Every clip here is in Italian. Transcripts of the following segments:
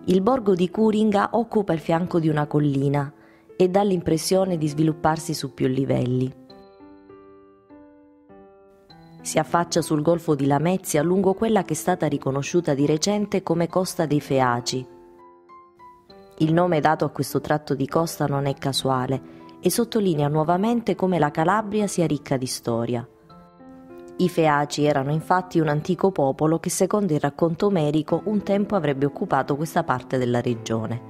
Il borgo di Curinga occupa il fianco di una collina e dà l'impressione di svilupparsi su più livelli. Si affaccia sul golfo di Lamezia lungo quella che è stata riconosciuta di recente come Costa dei Feaci. Il nome dato a questo tratto di costa non è casuale e sottolinea nuovamente come la Calabria sia ricca di storia. I Feaci erano infatti un antico popolo che secondo il racconto omerico un tempo avrebbe occupato questa parte della regione.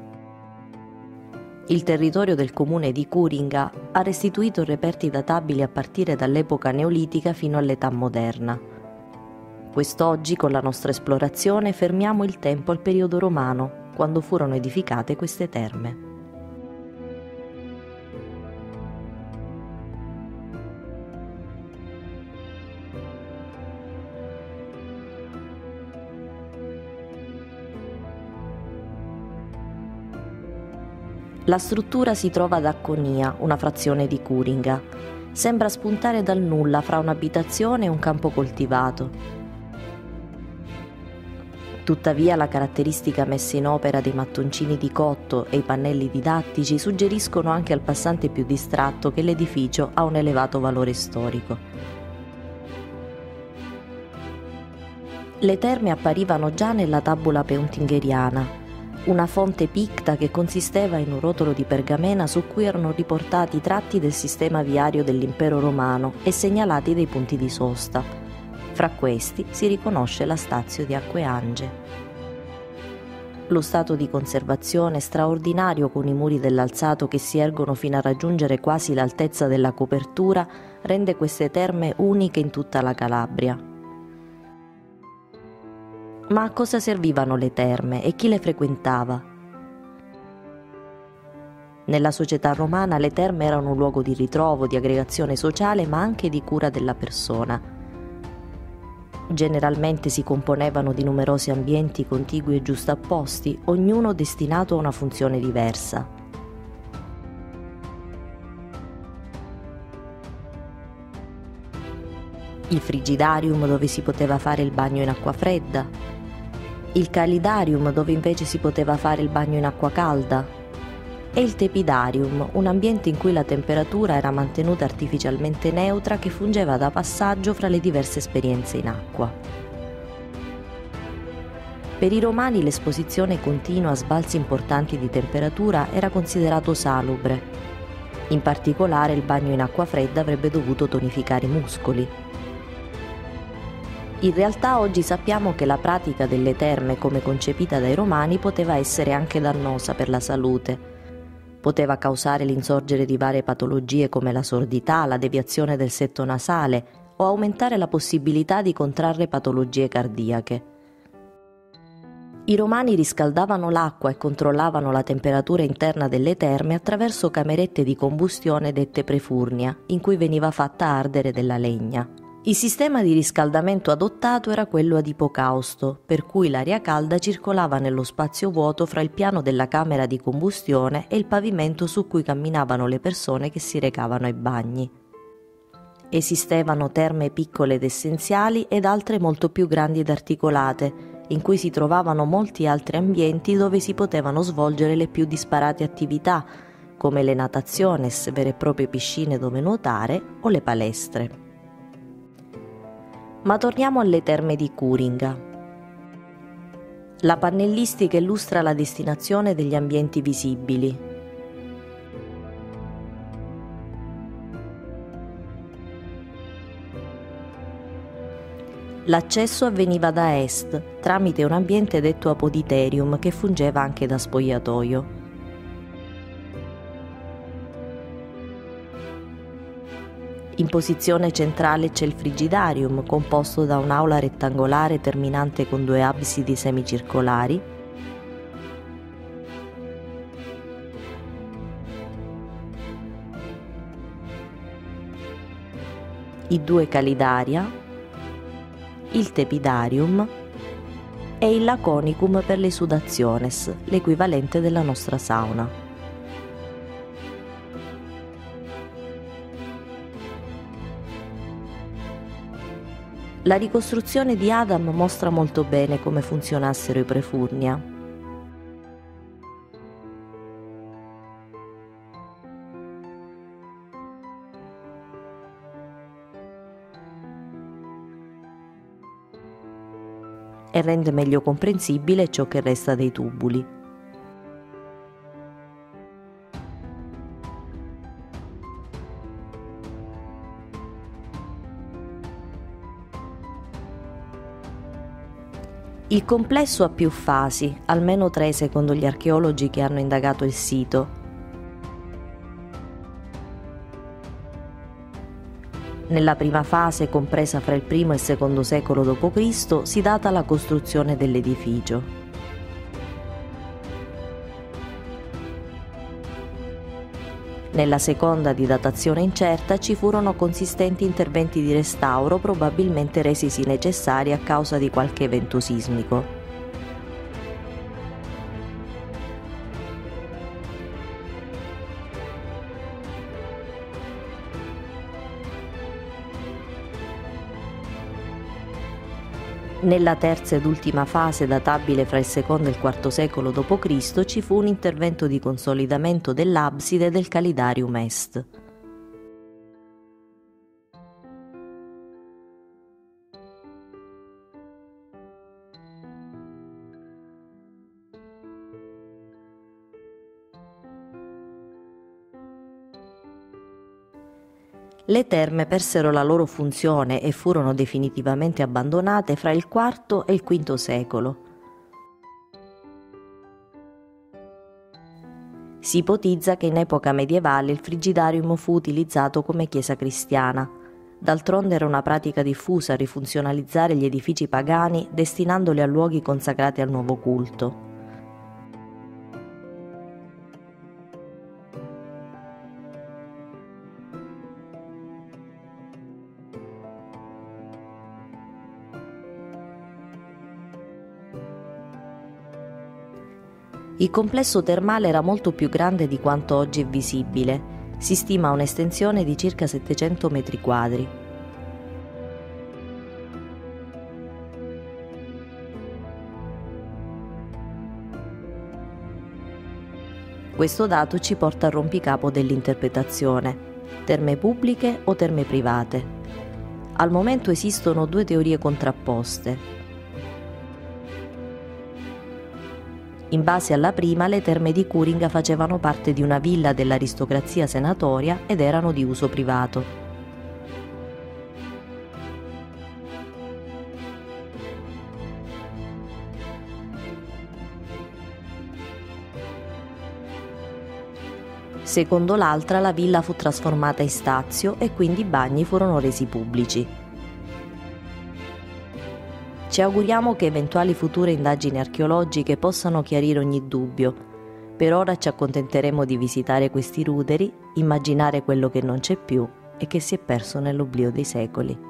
Il territorio del comune di Curinga ha restituito reperti databili a partire dall'epoca neolitica fino all'età moderna. Quest'oggi, con la nostra esplorazione, fermiamo il tempo al periodo romano, quando furono edificate queste terme. La struttura si trova ad Acconia, una frazione di Curinga. Sembra spuntare dal nulla fra un'abitazione e un campo coltivato. Tuttavia la caratteristica messa in opera dei mattoncini di cotto e i pannelli didattici suggeriscono anche al passante più distratto che l'edificio ha un elevato valore storico. Le terme apparivano già nella tabula peuntingheriana, una fonte picta che consisteva in un rotolo di pergamena su cui erano riportati tratti del sistema viario dell'impero romano e segnalati dei punti di sosta. Fra questi si riconosce la Stazio di Acque Ange. Lo stato di conservazione straordinario con i muri dell'alzato che si ergono fino a raggiungere quasi l'altezza della copertura rende queste terme uniche in tutta la Calabria. Ma a cosa servivano le terme e chi le frequentava? Nella società romana le terme erano un luogo di ritrovo, di aggregazione sociale, ma anche di cura della persona. Generalmente si componevano di numerosi ambienti contigui e giustapposti, ognuno destinato a una funzione diversa. Il frigidarium, dove si poteva fare il bagno in acqua fredda, il calidarium, dove invece si poteva fare il bagno in acqua calda, e il tepidarium, un ambiente in cui la temperatura era mantenuta artificialmente neutra che fungeva da passaggio fra le diverse esperienze in acqua. Per i romani l'esposizione continua a sbalzi importanti di temperatura era considerato salubre. In particolare il bagno in acqua fredda avrebbe dovuto tonificare i muscoli. In realtà oggi sappiamo che la pratica delle terme come concepita dai romani poteva essere anche dannosa per la salute. Poteva causare l'insorgere di varie patologie come la sordità, la deviazione del setto nasale o aumentare la possibilità di contrarre patologie cardiache. I romani riscaldavano l'acqua e controllavano la temperatura interna delle terme attraverso camerette di combustione dette prefurnia, in cui veniva fatta ardere della legna. Il sistema di riscaldamento adottato era quello ad ipocausto, per cui l'aria calda circolava nello spazio vuoto fra il piano della camera di combustione e il pavimento su cui camminavano le persone che si recavano ai bagni. Esistevano terme piccole ed essenziali ed altre molto più grandi ed articolate, in cui si trovavano molti altri ambienti dove si potevano svolgere le più disparate attività, come le natationes, vere e proprie piscine dove nuotare, o le palestre. Ma torniamo alle terme di Curinga. La pannellistica illustra la destinazione degli ambienti visibili. L'accesso avveniva da est, tramite un ambiente detto apoditerium che fungeva anche da spogliatoio. In posizione centrale c'è il frigidarium, composto da un'aula rettangolare terminante con 2 absidi semicircolari, i 2 calidaria, il tepidarium e il laconicum per le sudationes, l'equivalente della nostra sauna. La ricostruzione di Adam mostra molto bene come funzionassero i prefurnia. e rende meglio comprensibile ciò che resta dei tubuli. Il complesso ha più fasi, almeno 3 secondo gli archeologi che hanno indagato il sito. Nella prima fase, compresa fra il I e il II secolo d.C., si data la costruzione dell'edificio. Nella seconda, di datazione incerta, ci furono consistenti interventi di restauro, probabilmente resisi necessari a causa di qualche evento sismico. Nella terza ed ultima fase, databile fra il II e il IV secolo d.C., ci fu un intervento di consolidamento dell'abside del Calidarium Est. Le terme persero la loro funzione e furono definitivamente abbandonate fra il IV e il V secolo. Si ipotizza che in epoca medievale il frigidarium fu utilizzato come chiesa cristiana. D'altronde era una pratica diffusa rifunzionalizzare gli edifici pagani destinandoli a luoghi consacrati al nuovo culto. Il complesso termale era molto più grande di quanto oggi è visibile. Si stima un'estensione di circa 700 metri quadri. Questo dato ci porta al rompicapo dell'interpretazione: terme pubbliche o terme private. Al momento esistono 2 teorie contrapposte. In base alla prima, le terme di Curinga facevano parte di una villa dell'aristocrazia senatoria ed erano di uso privato. Secondo l'altra, la villa fu trasformata in stazio e quindi i bagni furono resi pubblici. Ci auguriamo che eventuali future indagini archeologiche possano chiarire ogni dubbio. Per ora ci accontenteremo di visitare questi ruderi, immaginare quello che non c'è più e che si è perso nell'oblio dei secoli.